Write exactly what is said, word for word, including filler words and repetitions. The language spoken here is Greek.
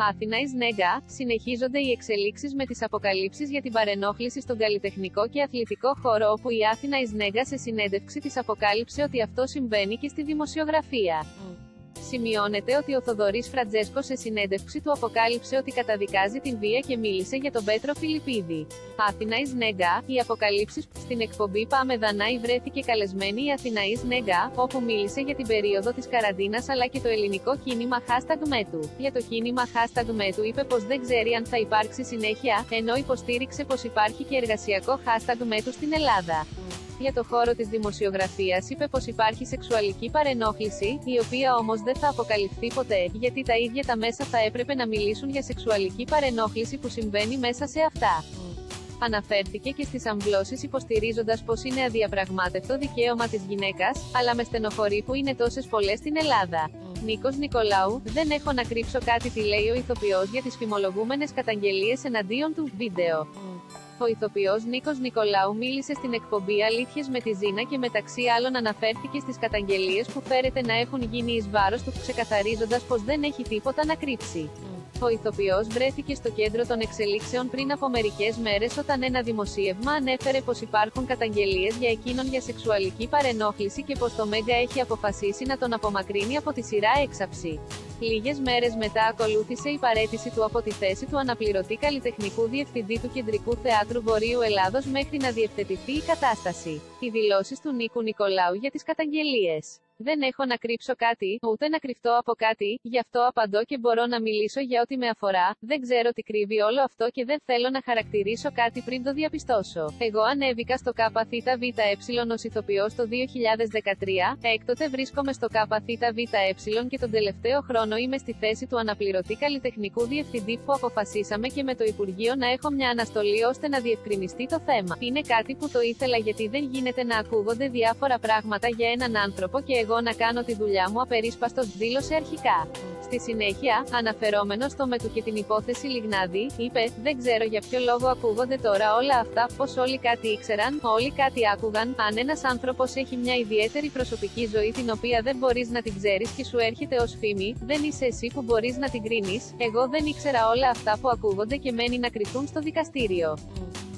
Athena Nega, συνεχίζονται οι εξελίξεις με τις αποκαλύψεις για την παρενόχληση στον καλλιτεχνικό και αθλητικό χώρο, όπου η Athena Nega σε συνέντευξη της αποκάλυψε ότι αυτό συμβαίνει και στη δημοσιογραφία. Mm. Σημειώνεται ότι ο Θοδωρής Φραντζέσκος σε συνέντευξη του αποκάλυψε ότι καταδικάζει την βία και μίλησε για τον Πέτρο Φιλιππίδη. Athena Nega, οι αποκαλύψεις. Στην εκπομπή Πάμε Δανάη βρέθηκε καλεσμένη η Athena Nega, όπου μίλησε για την περίοδο της καραντίνας αλλά και το ελληνικό κίνημα hashtag #Μέτου. Για το κίνημα hashtag #Μέτου είπε πως δεν ξέρει αν θα υπάρξει συνέχεια, ενώ υποστήριξε πως υπάρχει και εργασιακό hashtag #Μέτου στην Ελλάδα. Για το χώρο της δημοσιογραφίας είπε πως υπάρχει σεξουαλική παρενόχληση, η οποία όμως δεν θα αποκαλυφθεί ποτέ, γιατί τα ίδια τα μέσα θα έπρεπε να μιλήσουν για σεξουαλική παρενόχληση που συμβαίνει μέσα σε αυτά. Αναφέρθηκε και στις αμβλώσεις, υποστηρίζοντας πως είναι αδιαπραγμάτευτο δικαίωμα της γυναίκας, αλλά με στενοχωρεί που είναι τόσες πολλές στην Ελλάδα. Νίκος Νικολάου, δεν έχω να κρύψω κάτι, τι λέει ο ηθοποιός για τις φημολογούμενες καταγγελίες εναντίον του. Βίντεο. Ο ηθοποιός Νίκος Νικολάου μίλησε στην εκπομπή Αλήθειες με τη Ζήνα και μεταξύ άλλων αναφέρθηκε στις καταγγελίες που φέρεται να έχουν γίνει εις βάρος του, ξεκαθαρίζοντας πως δεν έχει τίποτα να κρύψει. Ο ηθοποιός βρέθηκε στο κέντρο των εξελίξεων πριν από μερικές μέρες όταν ένα δημοσίευμα ανέφερε πως υπάρχουν καταγγελίες για εκείνον για σεξουαλική παρενόχληση και πως το Μέγκα έχει αποφασίσει να τον απομακρύνει από τη σειρά Έξαψη. Λίγες μέρες μετά ακολούθησε η παραίτηση του από τη θέση του αναπληρωτή καλλιτεχνικού διευθυντή του Κεντρικού Θεάτρου Βορείου Ελλάδος μέχρι να διευθετηθεί η κατάσταση. Οι δηλώσεις του Νίκου Νικολάου για τις καταγγελίες. Δεν έχω να κρύψω κάτι, ούτε να κρυφτώ από κάτι, γι' αυτό απαντώ και μπορώ να μιλήσω για ό,τι με αφορά. Δεν ξέρω τι κρύβει όλο αυτό και δεν θέλω να χαρακτηρίσω κάτι πριν το διαπιστώσω. Εγώ ανέβηκα στο ΚΘΒΕ ως ηθοποιός το δύο χιλιάδες δεκατρία, έκτοτε βρίσκομαι στο ΚΘΒΕ και τον τελευταίο χρόνο είμαι στη θέση του αναπληρωτή καλλιτεχνικού διευθυντή που αποφασίσαμε και με το Υπουργείο να έχω μια αναστολή ώστε να διευκρινιστεί το θέμα. Είναι κάτι που το ήθελα γιατί δεν γίνεται να ακούγονται διάφορα πράγματα για έναν άνθρωπο και εγώ να κάνω τη δουλειά μου απερίσπαστος, δήλωσε αρχικά. Στη συνέχεια, αναφερόμενος στο Μέτου και την υπόθεση Λιγνάδη, είπε: δεν ξέρω για ποιο λόγο ακούγονται τώρα όλα αυτά, πως όλοι κάτι ήξεραν, όλοι κάτι άκουγαν. Αν ένας άνθρωπος έχει μια ιδιαίτερη προσωπική ζωή την οποία δεν μπορείς να την ξέρεις και σου έρχεται ως φήμη, δεν είσαι εσύ που μπορείς να την κρίνεις. Εγώ δεν ήξερα όλα αυτά που ακούγονται και μένει να κρυθούν στο δικαστήριο.